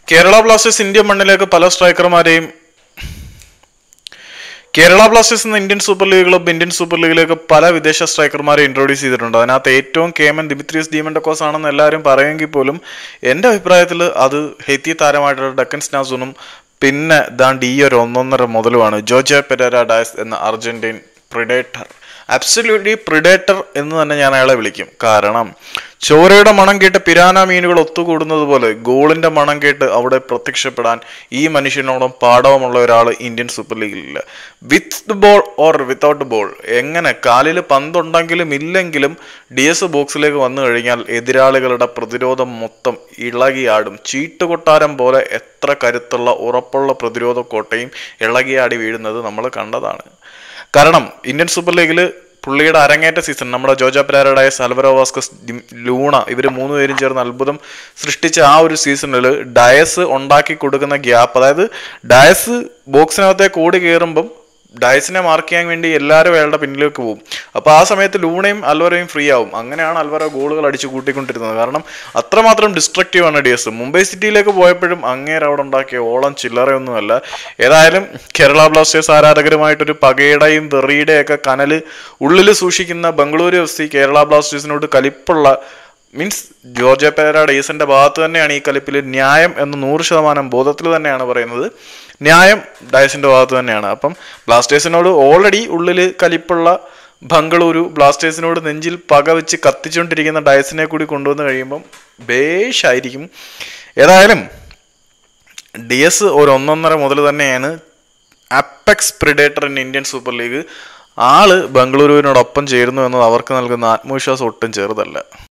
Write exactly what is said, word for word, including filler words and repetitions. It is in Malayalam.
കേരള ബ്ലാസ്റ്റേഴ്സ് ഇന്ത്യൻ മണ്ണിലേക്ക് പല സ്ട്രൈക്കർമാരെയും കേരള ബ്ലാസ്റ്റേഴ്സ് എന്ന Indian Super League club Indian Super ലീഗിലേക്ക് പല വിദേശ സ്ട്രൈക്കർമാരെ ഇൻട്രൊഡ്യൂസ് ചെയ്തിട്ടുണ്ട്. അതിനകത്ത് ഏറ്റവും കേമൻ ദിമിത്രിയസ് ഡീമൻഡക്കോസ് ആണെന്ന് എല്ലാവരും പറയുമെങ്കിൽ പോലും എൻ്റെ അഭിപ്രായത്തിൽ അത് ഹെയ്ത്തി താരമായിട്ടുള്ള ഡക്കൻ സ്നാസുനും പിന്നെ ദാണ്ട് ഈ ഒരു ഒന്നൊന്നര മുതലുമാണ് ജോർജ് പെരേര ഡയസ് എന്ന അർജന്റീൻ പ്രിഡേറ്റർ. അബ്സല്യൂട്ട്ലി പ്രിഡേറ്റർ എന്ന് തന്നെ ഞാൻ അയാളെ വിളിക്കും. കാരണം ചോരയുടെ മണം കേട്ട് പിരാന മീനുകൾ ഒത്തുകൂടുന്നത് പോലെ ഗോളിന്റെ മണം കേട്ട് അവിടെ പ്രത്യക്ഷപ്പെടാൻ ഈ മനുഷ്യനോടും പാടവമുള്ള ഒരാൾ ഇന്ത്യൻ സൂപ്പർ ലീഗിലില്ല. With the ball or without ball, എങ്ങനെ കാലിൽ പന്തുണ്ടെങ്കിലും ഇല്ലെങ്കിലും ഡി എസ് ബോക്സിലേക്ക് വന്നു കഴിഞ്ഞാൽ എതിരാളികളുടെ പ്രതിരോധം മൊത്തം ഇളകിയാടും. ചീട്ടുകൊട്ടാരം പോലെ എത്ര കരുത്തുള്ള ഉറപ്പുള്ള പ്രതിരോധ കോട്ടയും ഇളകിയാടി വീഴുന്നത് നമ്മൾ കണ്ടതാണ്. കാരണം ഇന്ത്യൻ സൂപ്പർ ലീഗിൽ പുള്ളിയുടെ അരങ്ങേറ്റ സീസൺ നമ്മുടെ Jorge Pereyra Diaz, Alvaro Vazquez, Luna ഇവർ മൂന്ന് പേരും ചേർന്ന് അത്ഭുതം സൃഷ്ടിച്ച ആ ഒരു സീസണിൽ ഡയസ് ഉണ്ടാക്കി കൊടുക്കുന്ന ഗ്യാപ്പ്, അതായത് ഡയസ് ബോക്സിനകത്തേക്ക് ഓടി കയറുമ്പം ഡയസിനെ മാർക്ക് ചെയ്യാൻ വേണ്ടി എല്ലാവരും അയാളുടെ പിന്നിലേക്ക് പോകും. അപ്പോൾ ആ സമയത്ത് ലൂണയും അൽവരയും ഫ്രീ ആവും. അങ്ങനെയാണ് അൽവര ഗോളുകൾ അടിച്ചു കൂട്ടിക്കൊണ്ടിരുന്നത്. കാരണം അത്രമാത്രം ഡിസ്ട്രക്റ്റീവ് ആണ് ഡിയസ്. മുംബൈ സിറ്റിയിലേക്ക് പോയപ്പോഴും അങ്ങേര് അവിടെ ഉണ്ടാക്കിയ ഓളം ചില്ലറയൊന്നുമല്ല. ഏതായാലും കേരള ബ്ലാസ്റ്റേഴ്സ് ആരാധകരുമായിട്ടൊരു പകയുടെയും വെറിയുടെയും ഒക്കെ കനല് ഉള്ളിൽ സൂക്ഷിക്കുന്ന ബംഗളൂരു എഫ് സി കേരള ബ്ലാസ്റ്റേഴ്സിനോട് കലിപ്പുള്ള മീൻസ് ജോർജ് പെരേര ഡേസിന്റെ ഭാഗത്ത് തന്നെയാണ് ഈ കലിപ്പിൽ ന്യായം എന്ന് നൂറ് ശതമാനം ബോധത്തിൽ തന്നെയാണ് പറയുന്നത്. ന്യായം ഡയസിന്റെ ഭാഗത്ത് തന്നെയാണ്. അപ്പം ബ്ലാസ്റ്റേഴ്സിനോട് ഓൾറെഡി ഉള്ളിൽ കലിപ്പുള്ള ബംഗളൂരു ബ്ലാസ്റ്റേഴ്സിനോട് നെഞ്ചിൽ പക വെച്ച് കത്തിച്ചുകൊണ്ടിരിക്കുന്ന ഡയസിനെ കൂടി കൊണ്ടുവന്ന് കഴിയുമ്പം ബേഷായിരിക്കും. ഏതായാലും ഡി എസ് ഒരു ഒന്നൊന്നര മുതൽ തന്നെയാണ് apex predator in Indian Super League. ആള് ബംഗളൂരുവിനോടൊപ്പം ചേരുന്നു എന്നത് അവർക്ക് നൽകുന്ന ആത്മവിശ്വാസം ഒട്ടും ചെറുതല്ല.